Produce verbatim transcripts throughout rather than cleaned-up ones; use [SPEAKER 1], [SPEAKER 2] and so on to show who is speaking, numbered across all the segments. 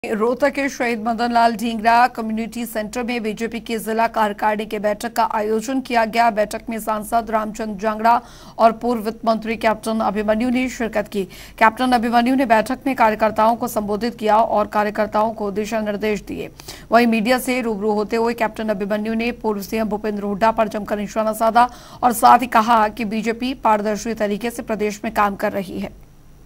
[SPEAKER 1] रोहतक के शहीद Madan Lal Dhingra community centre में बीजेपी की जिला कार्यकारिणी की बैठक का आयोजन किया गया। बैठक में सांसद रामचंद्र जांगड़ा और पूर्व वित्त मंत्री कैप्टन अभिमन्यु ने शिरकत की। कैप्टन अभिमन्यु ने बैठक में कार्यकर्ताओं को संबोधित किया और कार्यकर्ताओं को दिशा निर्देश दिए। वहीं मीडिया से रूबरू होते हुए कैप्टन अभिमन्यु ने पूर्व सीएम भूपेंद्र हुड्डा पर जमकर निशाना साधा और साथ ही कहा कि बीजेपी पारदर्शी तरीके से प्रदेश में काम कर रही है।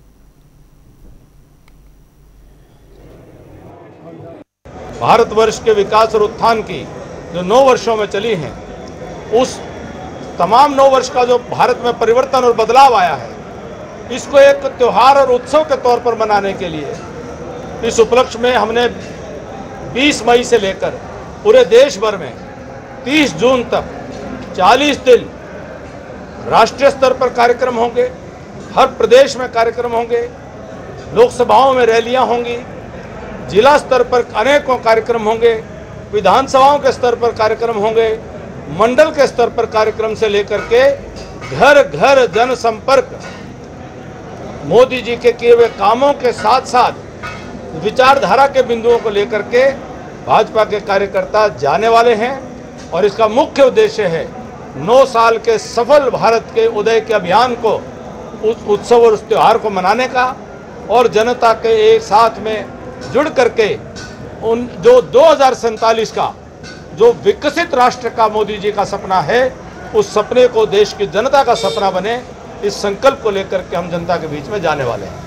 [SPEAKER 2] भारतवर्ष के विकास और उत्थान की जो नौ वर्षों में चली हैं, उस तमाम नौ वर्ष का जो भारत में परिवर्तन और बदलाव आया है, इसको एक त्योहार और उत्सव के तौर पर मनाने के लिए इस उपलक्ष्य में हमने बीस मई से लेकर पूरे देश भर में तीस जून तक चालीस दिन राष्ट्रीय स्तर पर कार्यक्रम होंगे, हर प्रदेश में कार्यक्रम होंगे, लोकसभाओं में रैलियां होंगी, जिला स्तर पर अनेकों कार्यक्रम होंगे, विधानसभाओं के स्तर पर कार्यक्रम होंगे, मंडल के स्तर पर कार्यक्रम से लेकर के घर घर जनसंपर्क, मोदी जी के किए हुए कामों के साथ साथ विचारधारा के बिंदुओं को लेकर के भाजपा के कार्यकर्ता जाने वाले हैं। और इसका मुख्य उद्देश्य है नौ साल के सफल भारत के उदय के अभियान को, उस उत्सव और उस त्योहार को मनाने का और जनता के एक साथ में जुड़ करके उन जो दो हज़ार सैंतालीस का जो विकसित राष्ट्र का मोदी जी का सपना है, उस सपने को देश की जनता का सपना बने, इस संकल्प को लेकर के हम जनता के बीच में जाने वाले हैं।